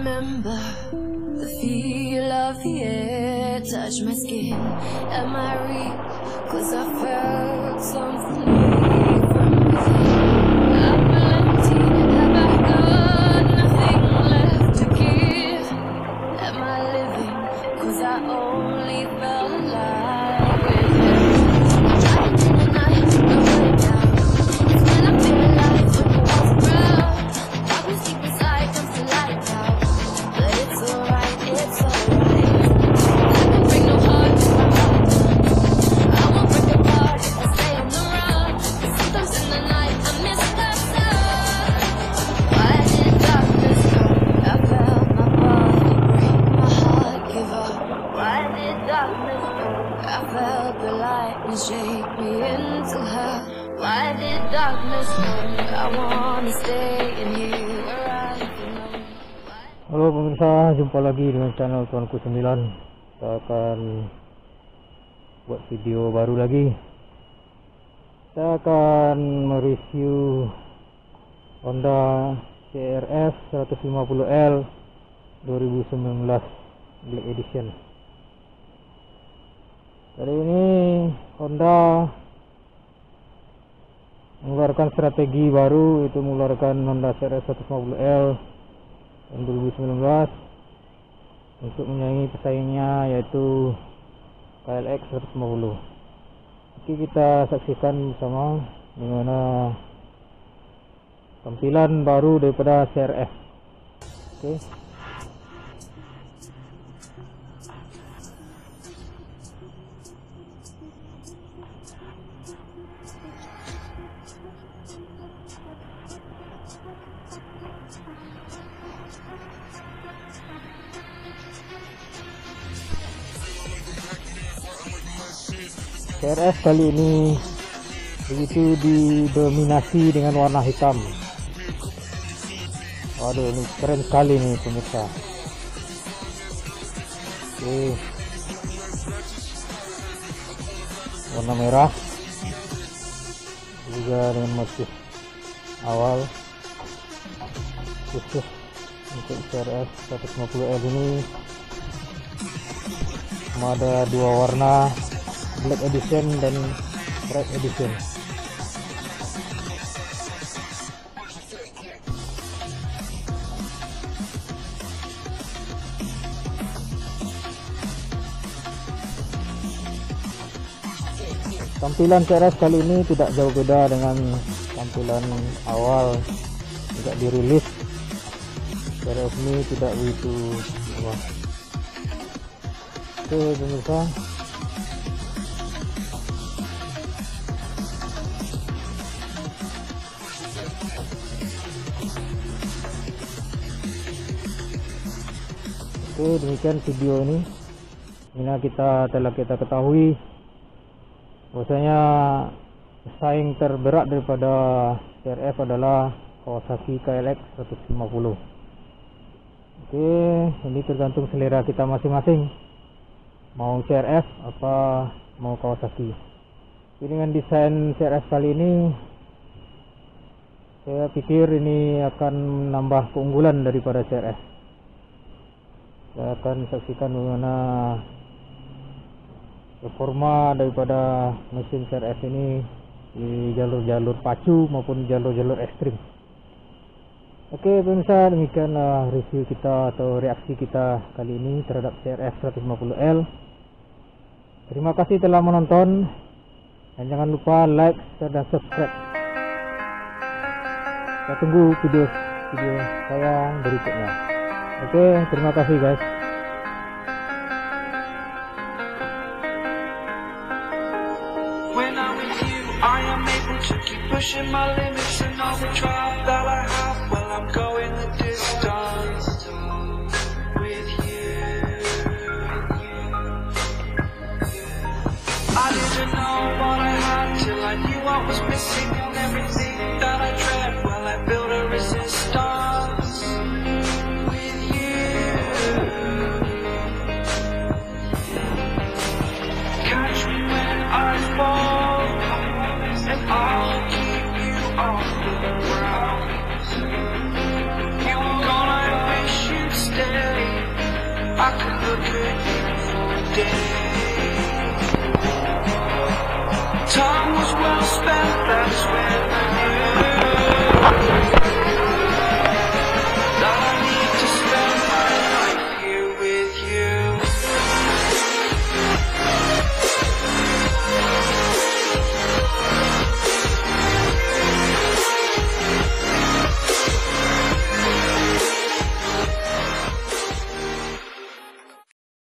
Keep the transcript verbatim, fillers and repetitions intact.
remember the feel of the air touch my skin. Am I real? Cause I felt something leave from within. I feel empty, have I got nothing left to give? Am I living? Cause I only felt alive with him. Driving in the night, no way down. It's when I feel alive when no one's around. Darkness deep inside comes to light now. But it's alright, it's alright. I can break no heart if I'm not done. I won't break apart if I stay on the run. Cause sometimes in the night I miss the sun. Why did darkness come? I felt my body break, my heart give up. Why did darkness come? I felt the lightning shake me into her. Why did darkness come? I wanna stay in here where I belong. Halo pemirsa, jumpa lagi dengan channel Tuanku sembilan. Kita akan buat video baru lagi. Kita akan mereview Honda C R F seratus lima puluh L dua ribu sembilan belas Black Edition. Kali ini Honda mengeluarkan strategi baru, itu mengeluarkan Honda C R F seratus lima puluh L tahun dua ribu sembilan belas untuk menyaingi pesaingnya, yaitu K L X seratus lima puluh. Oke, kita saksikan bersama bagaimana tampilan baru daripada C R F. Oke. C R F kali ini begitu didominasi dengan warna hitam. Waduh, ini keren sekali nih pemirsa. Oke, warna merah juga dengan motif awal khusus untuk C R F seratus lima puluh L ini. Ada dua warna, Black Edition dan Red Edition. Tampilan C R F kali ini tidak jauh beda dengan tampilan awal tidak dirilis. C R F ini tidak begitu wah. Oke pemirsa, oke, demikian video ini. Ini kita telah kita ketahui bahwasanya pesaing terberat daripada C R F adalah Kawasaki K L X seratus lima puluh. Oke, ini tergantung selera kita masing-masing, mau C R F apa mau Kawasaki. Jadi dengan desain C R F kali ini, saya pikir ini akan menambah keunggulan daripada C R F. Saya akan saksikan bagaimana performa daripada mesin C R F ini di jalur-jalur pacu maupun jalur-jalur ekstrim. Oke pemirsa, demikianlah review kita atau reaksi kita kali ini terhadap C R F seratus lima puluh L. Terima kasih telah menonton dan jangan lupa like, share dan subscribe. Saya tunggu video video saya berikutnya. Oke, terima kasih guys. When I'm with you, I am able to keep pushing my limits, and all the drive that I have, well, I'm going the distance with you. I didn't know what I had till I knew I was missing, and everything that I dread, well, I built a resistance with you. Catch me when I fall, and I'll keep you off the ground. You were gone, I wish you'd stay. day.